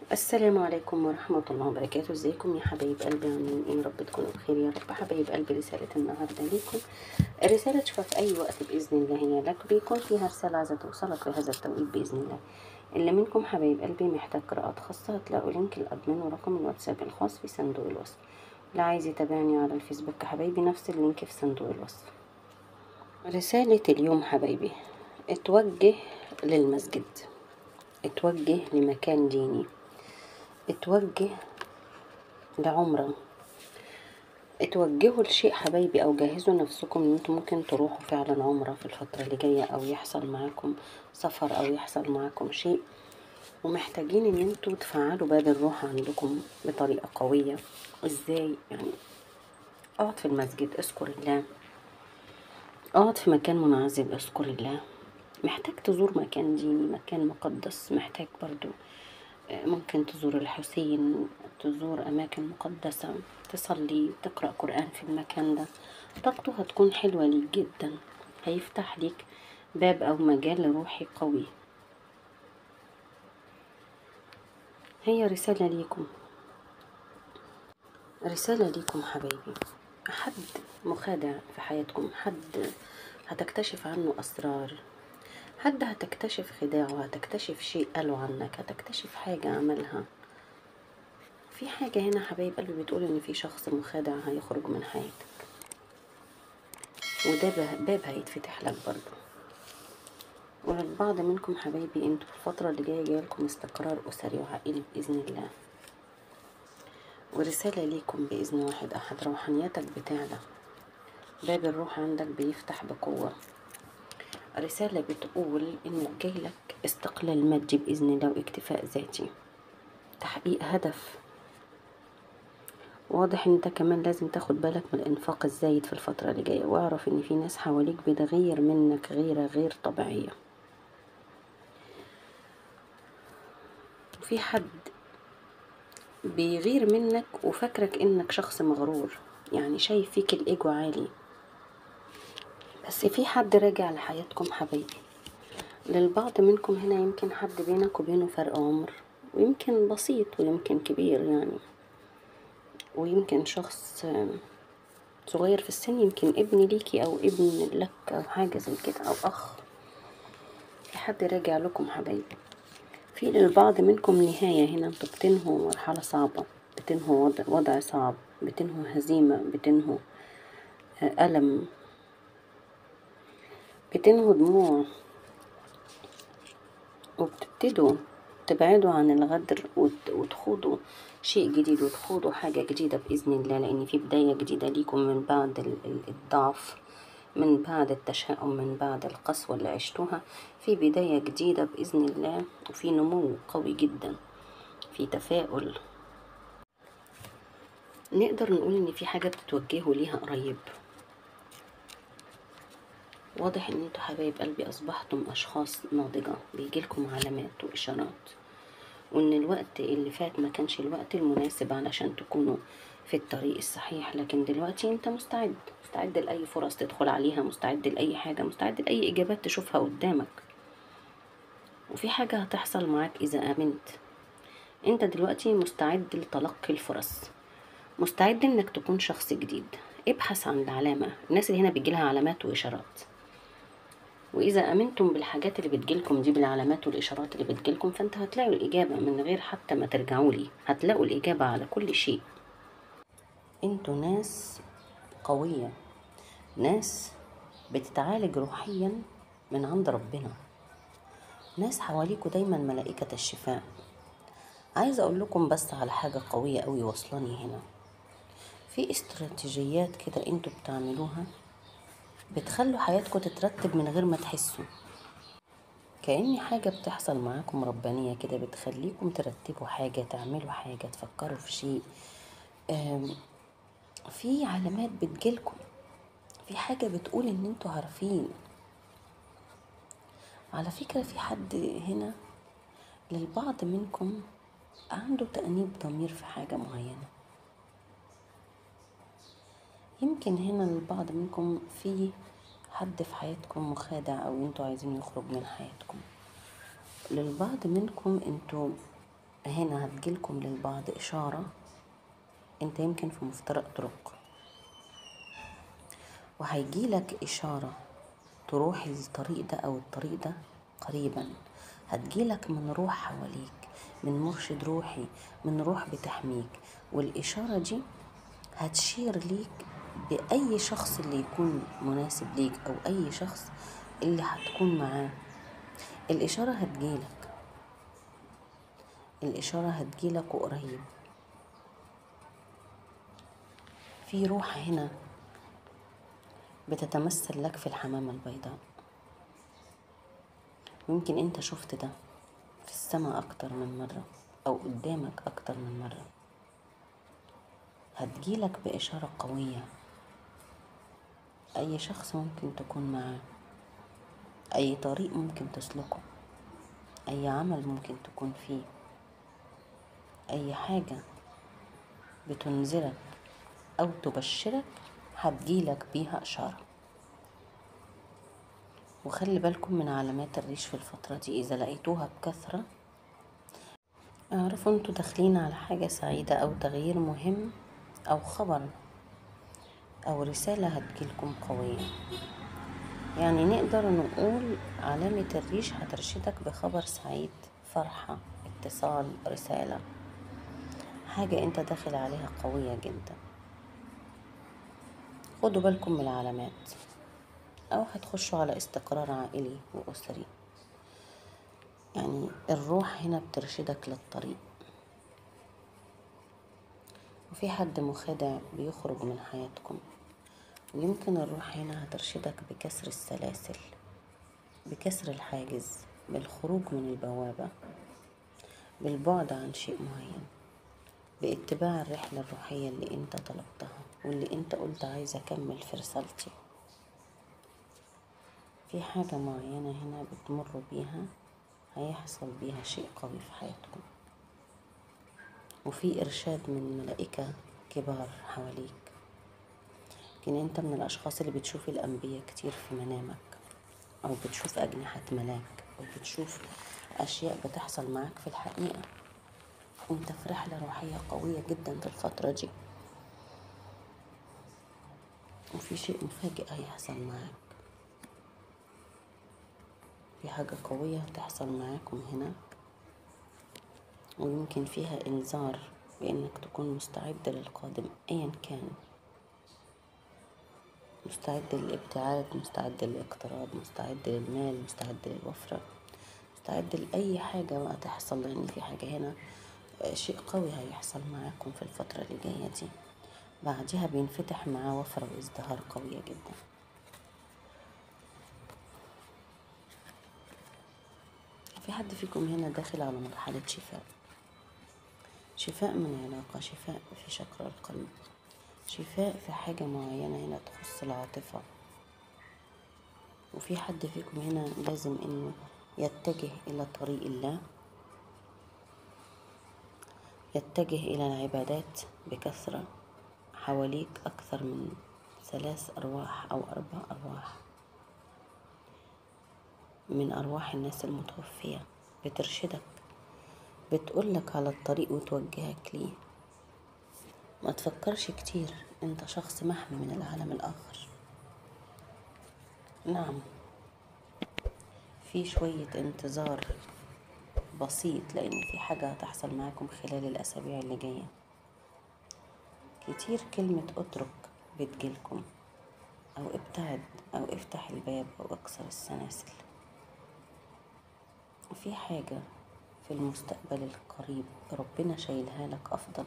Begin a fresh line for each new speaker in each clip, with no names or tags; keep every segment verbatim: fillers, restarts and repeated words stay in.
السلام عليكم ورحمة الله وبركاته. ازيكم يا حبايب قلبي؟ عاملين ايه؟ يا رب تكونوا بخير يا رب. حبايب قلبي، رسالة النهاردة ليكم الرسالة تشوفها في اي وقت بإذن الله، هي لك بيكون فيها رسالة عايزة توصلك في هذا التوقيت بإذن الله. اللي منكم حبايب قلبي محتاج قراءات خاصة هتلاقوا لينك الأدمن ورقم الواتساب الخاص في صندوق الوصف. اللي عايز يتابعني على الفيسبوك حبايبي نفس اللينك في صندوق الوصف. رسالة اليوم حبايبي، اتوجه للمسجد، اتوجه لمكان ديني، اتوجه لعمرة، اتوجهوا لشيء حبايبي او جهزوا نفسكم ان انتم ممكن تروحوا فعلا عمرة في الفترة اللي جاية، او يحصل معاكم سفر او يحصل معاكم شيء، ومحتاجين ان انتم تفعلوا باب الروح عندكم بطريقة قوية. ازاي يعني؟ اقعد في المسجد اذكر الله، اقعد في مكان منعزل اذكر الله. محتاج تزور مكان ديني، مكان مقدس، محتاج برضو ممكن تزور الحسين، تزور أماكن مقدسة، تصلي، تقرأ قرآن في المكان ده. طاقته هتكون حلوة ليك جدا، هيفتح ليك باب أو مجال روحي قوي. هي رسالة ليكم، رسالة ليكم حبايبي. حد مخادع في حياتكم، حد هتكتشف عنه أسرار، حد هتكتشف خداعه، هتكتشف شيء قاله عنك، هتكتشف حاجة عملها. في حاجة هنا حبايب قلبي بتقول ان في شخص مخادع هيخرج من حياتك، وده باب هيتفتح لك برضه. وللبعض منكم حبايبي انتوا في الفترة اللي جاية جايلكم استقرار أسري وعائلي بإذن الله. ورسالة ليكم بإذن واحد أحد، روحانيتك بتعلى، باب الروح عندك بيفتح بقوة. رسالة بتقول إنك جايلك استقلال مادي بإذن الله، واكتفاء ذاتي، تحقيق هدف. واضح ان انت كمان لازم تاخد بالك من الانفاق الزايد في الفترة اللي جاية، واعرف ان في ناس حواليك بتغير منك غيرة غير طبيعية. في حد بيغير منك وفاكرك انك شخص مغرور، يعني شايف فيك الايجو عالي. بس في حد راجع لحياتكم حبايبي. للبعض منكم هنا يمكن حد بينك وبينه فرق عمر، ويمكن بسيط ويمكن كبير يعني، ويمكن شخص صغير في السن، يمكن ابن ليكي او ابن لك او حاجة زي كده، او اخ. في حد راجع لكم حبايبي. في للبعض منكم نهاية هنا، انتوا بتنهوا مرحلة صعبة، بتنهوا وضع, وضع صعب، بتنهوا هزيمة، بتنهوا ألم، بتنهوا دموع، وبتبتدوا تبعدوا عن الغدر وتخوضوا شيء جديد، وتخوضوا حاجة جديدة بإذن الله، لأن في بداية جديدة ليكم من بعد الضعف، من بعد التشاؤم، من بعد القسوة اللي عشتوها. في بداية جديدة بإذن الله، وفي نمو قوي جدا، في تفاؤل. نقدر نقول ان في حاجة بتتوجهوا ليها قريب. واضح ان انتوا حبايب قلبي اصبحتم اشخاص ناضجة، بيجيلكم علامات واشارات، وان الوقت اللي فات ما كانش الوقت المناسب علشان تكونوا في الطريق الصحيح، لكن دلوقتي انت مستعد، مستعد لأي فرص تدخل عليها، مستعد لأي حاجة، مستعد لأي إجابات تشوفها قدامك. وفي حاجة هتحصل معاك إذا آمنت. انت دلوقتي مستعد لتلقي الفرص، مستعد انك تكون شخص جديد. ابحث عن العلامة. الناس اللي هنا بيجيلها علامات وإشارات، وإذا أمنتم بالحاجات اللي بتجيلكم دي، بالعلامات والإشارات اللي بتجيلكم، فأنت هتلاقوا الإجابة من غير حتى ما ترجعوا لي، هتلاقوا الإجابة على كل شيء. انتوا ناس قوية، ناس بتتعالج روحيا من عند ربنا، ناس حواليكوا دايما ملائكة الشفاء. عايزة أقول لكم بس على حاجة قوية قوي وصلاني هنا. في استراتيجيات كده انتوا بتعملوها بتخلوا حياتكم تترتب من غير ما تحسوا، كأن حاجة بتحصل معاكم ربانية كده بتخليكم ترتبوا حاجة، تعملوا حاجة، تفكروا في شيء. في علامات بتجيلكم، في حاجة بتقول ان انتوا عارفين. على فكرة في حد هنا للبعض منكم عنده تأنيب ضمير في حاجة معينة. يمكن هنا للبعض منكم في حد في حياتكم مخادع، او انتوا عايزين يخرج من حياتكم. للبعض منكم انتوا هنا هتجيلكم للبعض إشارة، انت يمكن في مفترق طرق، وهيجيلك إشارة تروح الطريق ده أو الطريق ده قريبا. هتجيلك من روح حواليك، من مرشد روحي، من روح بتحميك. والإشارة دي هتشير ليك بأي شخص اللي يكون مناسب ليك أو أي شخص اللي هتكون معاه. الإشارة هتجيلك، الإشارة هتجيلك وقريب. في روح هنا بتتمثل لك في الحمامة البيضاء، ويمكن انت شفت ده في السماء أكتر من مرة أو قدامك أكتر من مرة. هتجيلك بإشارة قوية، أي شخص ممكن تكون معاه، أي طريق ممكن تسلكه، أي عمل ممكن تكون فيه، أي حاجة بتنذرك أو تبشرك هتجيلك بيها إشارة. وخلي بالكم من علامات الريش في الفترة دي، إذا لقيتوها بكثرة اعرفوا انتوا داخلين على حاجة سعيدة أو تغيير مهم أو خبر أو رسالة هتجيلكم قوية. يعني نقدر نقول علامة الريش هترشدك بخبر سعيد، فرحة، اتصال، رسالة، حاجة انت داخل عليها قوية جدا. خدوا بالكم من العلامات، أو هتخشوا على استقرار عائلي وأسري. يعني الروح هنا بترشدك للطريق، وفي حد مخادع بيخرج من حياتكم، ويمكن الروح هنا هترشدك بكسر السلاسل، بكسر الحاجز، بالخروج من البوابة، بالبعد عن شيء معين، باتباع الرحلة الروحية اللي انت طلبتها واللي انت قلت عايز اكمل في رسالتي. في حاجة معينة هنا بتمروا بيها هيحصل بيها شيء قوي في حياتكم، وفي إرشاد من ملائكة كبار حواليك. لكن انت من الأشخاص اللي بتشوف الأنبياء كتير في منامك، أو بتشوف أجنحة ملاك، أو بتشوف أشياء بتحصل معاك في الحقيقة. انت في رحلة روحية قوية جدا في الفترة دي، وفي شيء مفاجئ هيحصل معاك، في حاجة قوية هتحصل معاكم هنا، ويمكن فيها إنذار بإنك تكون مستعد للقادم أيا كان، مستعد للابتعاد، مستعد للاقتراب، مستعد للمال، مستعد للوفرة، مستعد لأي حاجة بقى تحصل. لأن في حاجة هنا شيء قوي هيحصل معاكم في الفترة اللي جاية دي، بعدها بينفتح معاه وفرة وازدهار قوية جدا. في حد فيكم هنا داخل على مرحلة شفاء، شفاء من علاقة، شفاء في شكر القلب، شفاء في حاجة معينة هنا تخص العاطفة. وفي حد فيكم هنا لازم انه يتجه الى طريق الله، يتجه الى العبادات بكثرة. حواليك اكثر من ثلاث ارواح او اربع ارواح من ارواح الناس المتوفية بترشدك، بتقولك على الطريق وتوجهك ليه. ما تفكرش كتير، انت شخص محمي من العالم الاخر. نعم، في شوية انتظار بسيط، لان في حاجة هتحصل معاكم خلال الاسابيع اللي جاية كتير. كلمة اترك بتجيلكم، او ابتعد، او افتح الباب، او اكسر السلاسل. وفي حاجة في المستقبل القريب ربنا شايلها لك افضل،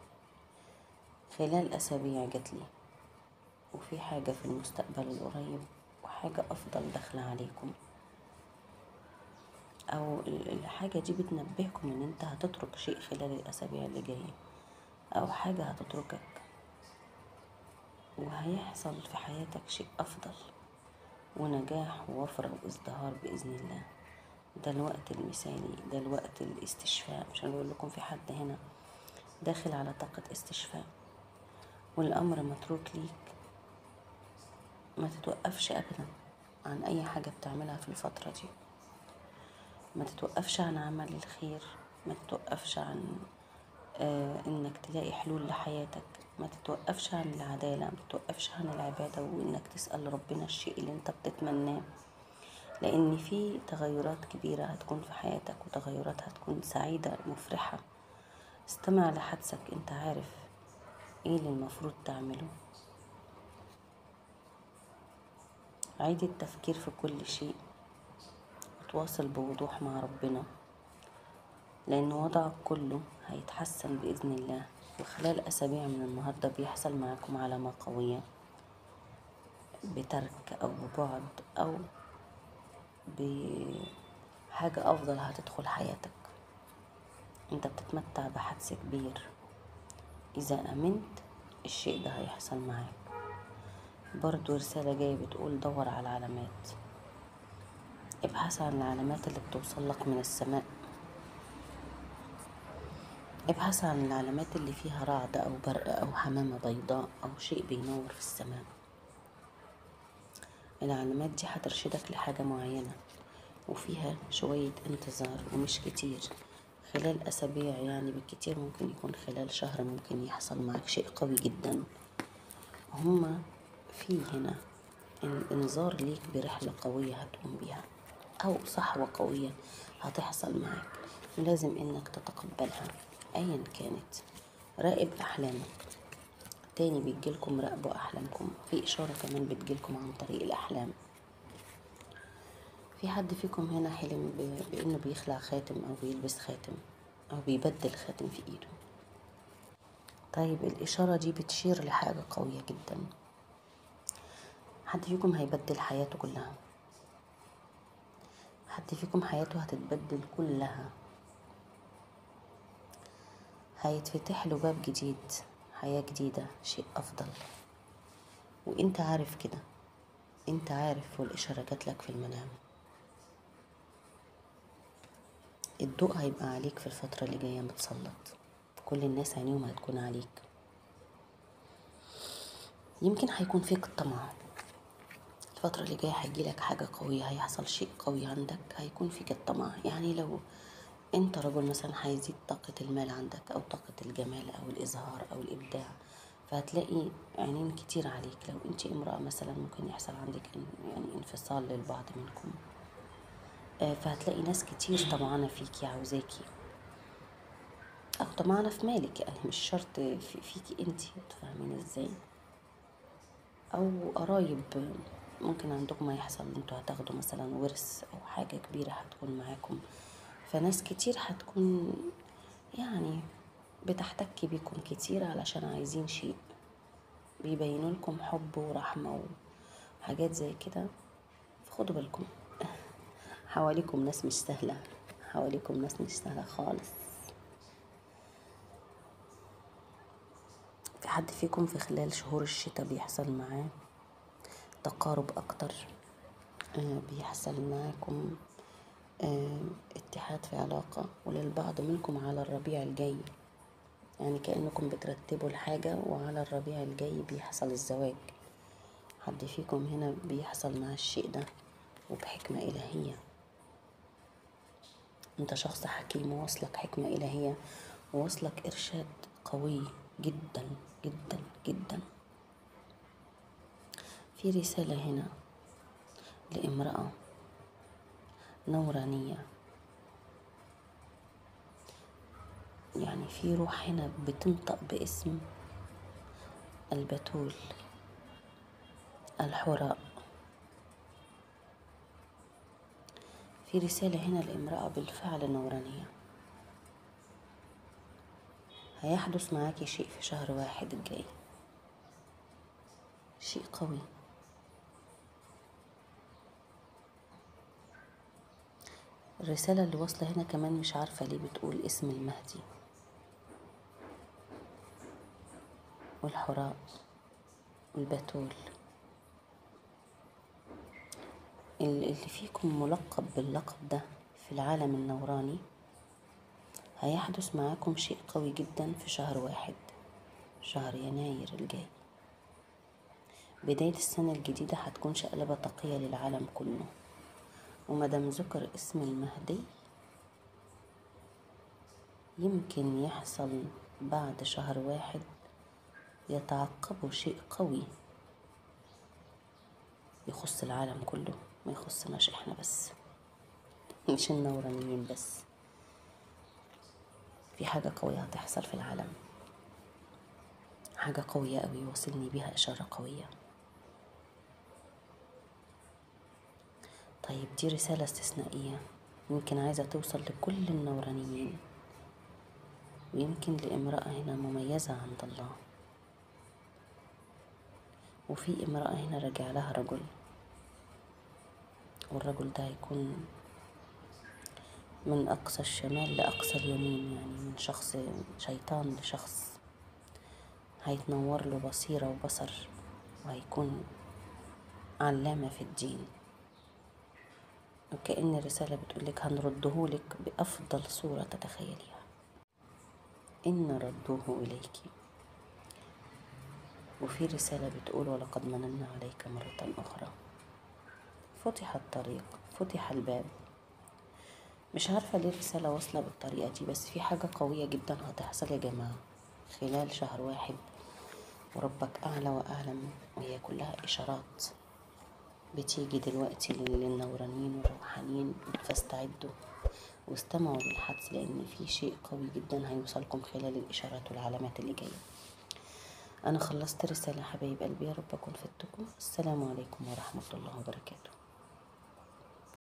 خلال اسابيع جاتلي. وفي حاجة في المستقبل القريب وحاجة افضل داخلة عليكم، او الحاجة دي بتنبهكم ان انت هتترك شيء خلال الاسابيع اللي جاية، او حاجة هتتركك وهيحصل في حياتك شيء افضل ونجاح ووفرة وازدهار بإذن الله. ده الوقت المثالي، ده الوقت الاستشفاء. عشان اقول لكم في حد هنا داخل على طاقة استشفاء، والامر متروك ليك. ما تتوقفش ابدا عن اي حاجة بتعملها في الفترة دي، ما تتوقفش عن عمل الخير، ما تتوقفش عن آه انك تلاقي حلول لحياتك، ما تتوقفش عن العدالة، ما تتوقفش عن العبادة، وانك تسأل ربنا الشيء اللي انت بتتمناه، لان في تغيرات كبيرة هتكون في حياتك، وتغيرات هتكون سعيدة مفرحة. استمع لحدسك، انت عارف ايه اللي المفروض تعمله. عيد التفكير في كل شيء، وتواصل بوضوح مع ربنا، لأن وضعك كله هيتحسن بإذن الله. وخلال أسابيع من النهاردة بيحصل معاكم علامة قوية بترك أو ببعد أو بحاجة أفضل هتدخل حياتك. أنت بتتمتع بحدث كبير، إذا أمنت الشيء ده هيحصل معاك. برضو رسالة جاية بتقول دور على العلامات، ابحث عن العلامات اللي بتوصل لك من السماء، ابحث عن العلامات اللي فيها رعد أو برق أو حمامة بيضاء أو شيء بينور في السماء. العلامات دي هترشدك لحاجة معينة، وفيها شوية انتظار ومش كتير، خلال أسابيع يعني بالكتير، ممكن يكون خلال شهر ممكن يحصل معك شيء قوي جدا. هما في هنا انذار ليك برحلة قوية هتقوم بيها، أو صحوة قوية هتحصل معك، لازم إنك تتقبلها أيا كانت. راقب أحلامك. تاني بيجيلكم راقبوا أحلامكم، في إشارة كمان بتجيلكم عن طريق الأحلام. في حد فيكم هنا حلم بأنه بيخلع خاتم أو بيلبس خاتم أو بيبدل خاتم في إيده. طيب الإشارة دي بتشير لحاجة قوية جدا. حد فيكم هيبدل حياته كلها، حد فيكم حياته هتتبدل كلها، هيتفتح له باب جديد، حياة جديدة، شيء أفضل، وإنت عارف كده، إنت عارف، والإشارة جاتلك في المنام. الضوء هيبقى عليك في الفترة اللي جاية متسلط، كل الناس عينيهم هتكون عليك. يمكن هيكون فيك الطمع، الفترة اللي جاية هيجيلك حاجة قوية، هيحصل شيء قوي عندك، هيكون فيك الطمع. يعني لو انت رجل مثلا هيزيد طاقة المال عندك، او طاقة الجمال او الازهار او الابداع، فهتلاقي عينين كتير عليك. لو انت امرأة مثلا ممكن يحصل عندك يعني انفصال للبعض منكم، فهتلاقي ناس كتير طمعانة فيكي، عاوزاكي، او طمعانة في مالك، يعني مش شرط في فيكي انت، تفهمين ازاي. او قرايب ممكن عندكم ما يحصل، انتوا هتاخدوا مثلا ورث او حاجة كبيرة هتكون معاكم، فناس كتير هتكون يعني بتحتكي بيكم كتير علشان عايزين شيء، بيبينوا لكم حب ورحمة وحاجات زي كده. فخدوا بالكم، حواليكم ناس مش سهلة، حواليكم ناس مش سهلة خالص. في حد فيكم في خلال شهور الشتاء بيحصل معاه تقارب أكتر، بيحصل معاكم اتحاد في علاقة، وللبعض منكم على الربيع الجاي، يعني كأنكم بترتبوا الحاجة وعلى الربيع الجاي بيحصل الزواج. حد فيكم هنا بيحصل مع الشيء ده وبحكمة إلهية. انت شخص حكيم، ووصلك حكمة إلهية، ووصلك إرشاد قوي جدا جدا جدا. في رسالة هنا لامرأة نورانية، يعني في روح هنا بتنطق باسم البتول، الحراء. في رسالة هنا لامرأة بالفعل نورانية، هيحدث معاكي شيء في شهر واحد الجاي، شيء قوي. الرسالة اللي واصلة هنا كمان مش عارفة ليه بتقول اسم المهدي والحراء والبتول. اللي فيكم ملقب باللقب ده في العالم النوراني هيحدث معاكم شيء قوي جدا في شهر واحد، شهر يناير الجاي. بداية السنة الجديدة هتكون شقلبة طاقية للعالم كله، ومدام ذكر اسم المهدي يمكن يحصل بعد شهر واحد يتعقبه شيء قوي يخص العالم كله، ما يخصناش احنا بس، مش النورانيين بس. في حاجة قوية هتحصل في العالم، حاجة قوية قوي وصلني بيها إشارة قوية. طيب دي رسالة استثنائية يمكن عايزة توصل لكل النورانيين، ويمكن لامرأة هنا مميزة عند الله، وفي امرأة هنا راجع لها رجل، والرجل ده هيكون من أقصى الشمال لأقصى اليمين، يعني من شخص شيطان لشخص هيتنور له بصيرة وبصر، وهيكون علامة في الدين. وكأن الرسالة بتقولك هنردهولك بأفضل صورة تتخيليها، إن ردوه إليك. وفي رسالة بتقول ولقد مننا عليك مرة أخرى. فتح الطريق، فتح الباب. مش عارفة ليه الرسالة واصلة بالطريقة دي، بس في حاجة قوية جدا هتحصل يا جماعة خلال شهر واحد، وربك أعلى وأعلم، وهي كلها إشارات بتيجي دلوقتي للنورانيين والروحانيين. فاستعدوا واستمعوا للحدث، لأن في شيء قوي جدا هيوصلكم خلال الإشارات والعلامات اللي جاية. أنا خلصت رسالة حبايب قلبي، يا رب أكون فدتكم. السلام عليكم ورحمة الله وبركاته.